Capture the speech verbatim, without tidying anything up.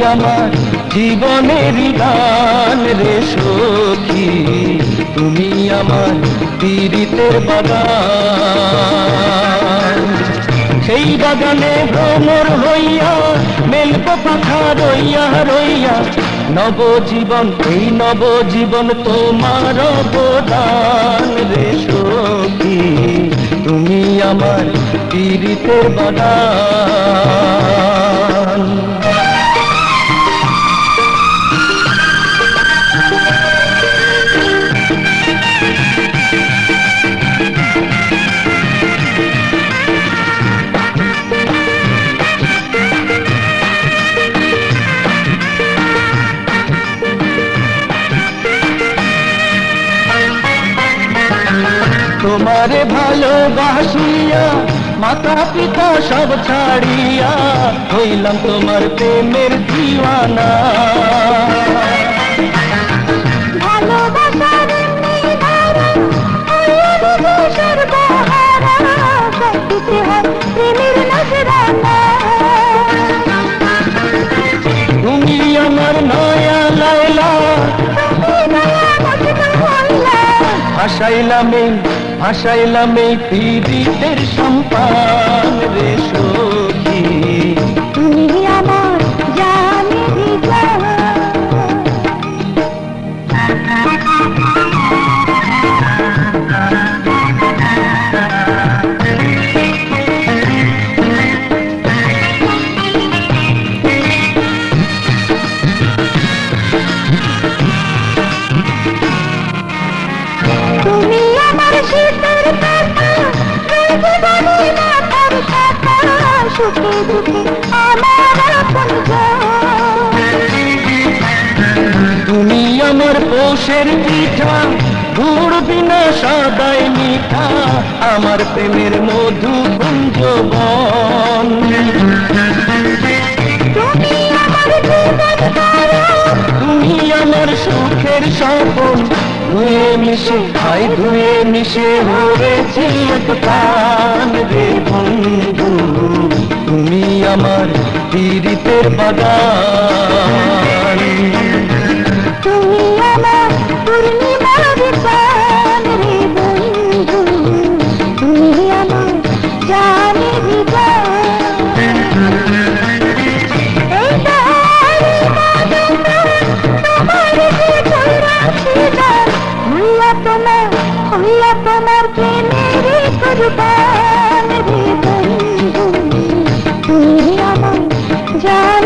আমার জীবনের গান রে সখী, তুমি আমার পীড়িতের বাগান। সেই বাগানে ভ্রমর হইয়া মেলব পাখা রইয়া রইয়া, নবজীবন এই নবজীবন তোমার অবদান রে সখী, তুমি আমার পীড়িতের বাগান। তোমারে ভালোবাসিয়া মাতা পিতা সব ছাড়িয়া হইলাম তোমার প্রেমের দিওয়ানা। ভালোবাসার তুমি আমার নয়া লাইলা, ভাসাইলাম এই ভাসাইলাম এই পীড়িতের সম্পান রে সখী, তুমি আমার জানের জান। তুমি আমার শীতের পাতা, জীবনে মাথার ছাতা, সুখে দুঃখে আমার আপন জন। তুমি আমার পৌষের পিঠা, গুড় বিনা সদাই মিঠা, আমার প্রেমের মধু কুঞ্জবন। তুমি আমার জীবন কারণ, তুমি আমার সুখের স্বপন, ধুয়ে মিশে ভাই ধুয়ে মিশে হয়েছে প্রাণ রে বন্ধু, তুমি আমার পীড়িতের বাগান। তুমি আমার পূর্ণিমার চাঁদ রে বন্ধু, তুমি আমার জানের জান। এই দাঁড়ি বাজনা তোমার যে রাখি যান, হইয়া তোমার হইয়া তোমার প্রেমের কুরবান রে বন্ধু, তুমি আমার জান।